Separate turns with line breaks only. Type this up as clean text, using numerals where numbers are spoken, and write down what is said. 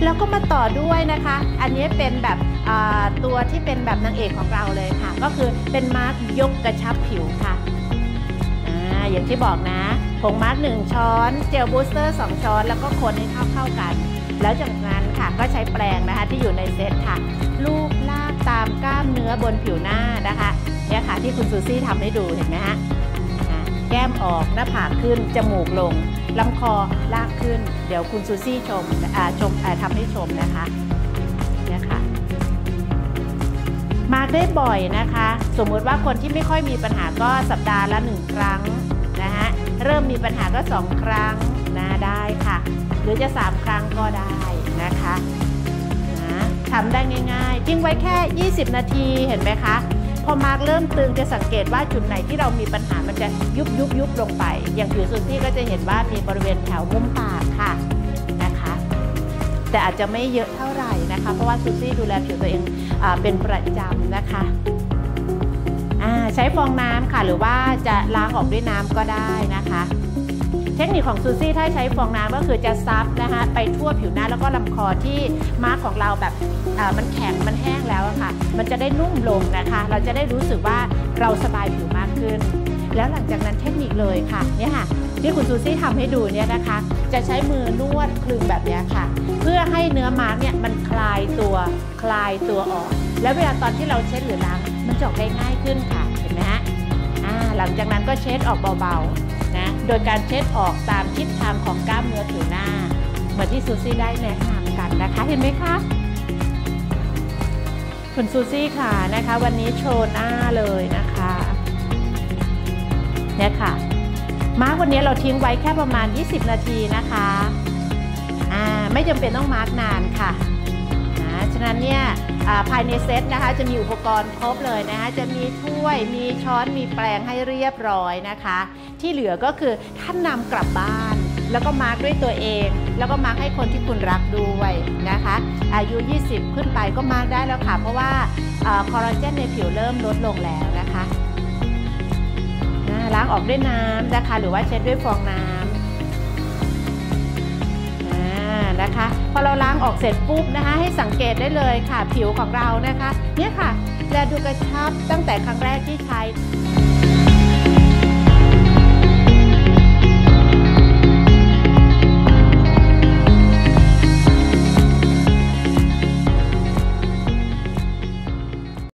แล้วก็มาต่อด้วยนะคะอันนี้เป็นแบบตัวที่เป็นแบบนางเอกของเราเลยค่ะก็คือเป็นมาร์กยกกระชับผิวค่ะอย่างที่บอกนะผงมาร์ก1 ช้อนเจลบูสเตอร์2 ช้อนแล้วก็คนให้เข้ากันแล้วจากนั้นค่ะก็ใช้แปรงนะคะที่อยู่ในเซตค่ะลูบลากตามกล้ามเนื้อบนผิวหน้านะคะเนี่ยค่ะที่คุณซูซี่ทำให้ดูเห็นไหมฮะแก้มออกหน้าผากขึ้นจมูกลงลำคอลากขึ้นเดี๋ยวคุณซูซี่ทำให้ชมนะคะเนี่ยค่ะมาได้บ่อยนะคะสมมุติว่าคนที่ไม่ค่อยมีปัญหาก็สัปดาห์ละ1 ครั้งนะฮะเริ่มมีปัญหาก็2 ครั้งนะได้ค่ะหรือจะ 3 ครั้งก็ได้นะคะทำได้ง่ายๆทิ้งไว้แค่20 นาทีเห็นไหมคะพอมาร์กเริ่มตึงจะสังเกตว่าจุดไหนที่เรามีปัญหามันจะยุบลงไปอย่างผิวซูซี่ก็จะเห็นว่ามีบริเวณแถวมุมปากค่ะนะคะแต่อาจจะไม่เยอะเท่าไหร่นะคะเพราะว่าซูซี่ดูแลผิวตัวเองเป็นประจำนะคะใช้ฟองน้ำค่ะหรือว่าจะล้างออกด้วยน้ำก็ได้นะคะเทคนิคของซูซี่ถ้าใช้ฟองน้ำก็คือจะซับนะคะไปทั่วผิวหน้าแล้วก็ลำคอที่มาร์กของเราแบบมันแข็งมันแห้งแล้วค่ะมันจะได้นุ่มลงนะคะเราจะได้รู้สึกว่าเราสบายผิวมากขึ้นแล้วหลังจากนั้นเทคนิคเลยค่ะเนี่ยค่ะที่คุณซูซี่ทำให้ดูเนี่ยนะคะจะใช้มือนวดคลึงแบบนี้ค่ะเพื่อให้เนื้อมาร์กเนี่ยมันคลายตัวออกแล้วเวลาตอนที่เราเช็ดหรือล้างมันจะออกได้ง่ายขึ้นค่ะเห็นไหมฮะหลังจากนั้นก็เช็ดออกเบาๆนะโดยการเช็ดออกตามทิศทางของกล้ามเนื้อผิวหน้าเหมือนที่ซูซี่ได้แนะนำกันนะคะเห็นไหมคะคุณซูซี่ค่ะนะคะวันนี้โชว์หน้าเลยนะคะเนี่ยค่ะมาร์กวันนี้เราทิ้งไว้แค่ประมาณ20 นาทีนะคะไม่จำเป็นต้องมาร์กนานค่ะฉะนั้นเนี่ยภายในเซตนะคะจะมีอุปกรณ์ครบเลยนะคะจะมีถ้วยมีช้อนมีแปรงให้เรียบร้อยนะคะที่เหลือก็คือท่านนำกลับบ้านแล้วก็มาร์กด้วยตัวเองแล้วก็มาร์กให้คนที่คุณรักด้วยนะคะอายุ20ขึ้นไปก็มาร์กได้แล้วค่ะเพราะว่าคอลลาเจนในผิวเริ่มลดลงแล้วนะคะล้างออกด้วยน้ำนะคะหรือว่าเช็ดด้วยฟองน้ำนะคะพอเราล้างออกเสร็จปุ๊บนะคะให้สังเกตได้เลยค่ะผิวของเรานะคะเนี่ยค่ะแลดูกระชับตั้งแต่ครั้งแรกที่ใช้